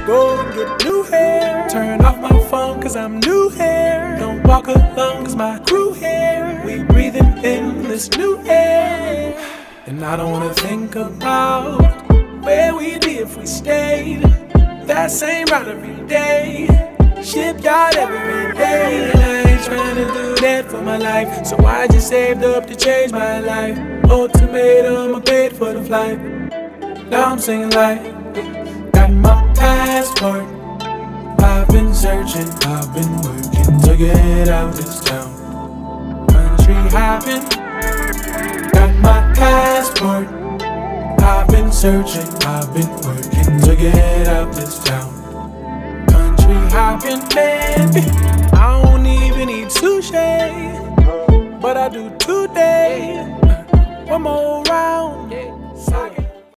go and get new hair. Turn off my phone cause I'm new here. Don't walk alone cause my crew here. We breathing in this new air. And I don't wanna think about where we'd be if we stayed that same route every day, shipyard every day. And I ain't trying to do that for my life, so I just saved up to change my life. Ultimatum, I paid for the flight. Now I'm singing like, got my passport. I've been searching, I've been working to get out this town. Country hopping, got my passport. I've been searching, I've been working to get out this town. Country hopping, baby. I don't even eat sushi, but I do today. One more round,